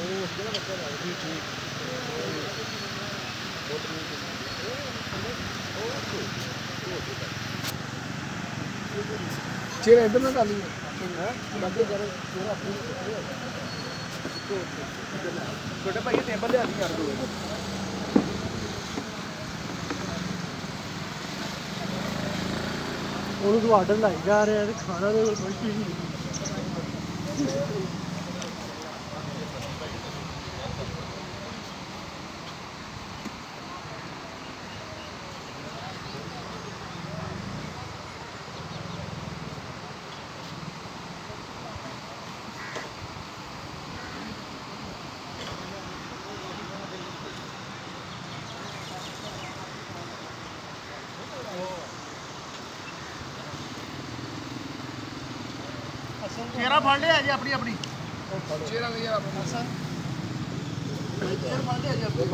चेहरा इधर ना डाली छोटे भाई टेबल ले आनी यार ਉਹਨੂੰ ਤਾਂ ਆਰਡਰ ਲਾਈ ਜਾ ਰਿਹਾ ਤੇ ਖਾਣਾ ਦੇ ਕੋਲ ਕੋਈ ਚੀਜ਼ ਨਹੀਂ चेहरा फड़ लिया जी अपनी अपनी चेहरा नहीं यार चेहरा फड़ लिया जी अपनी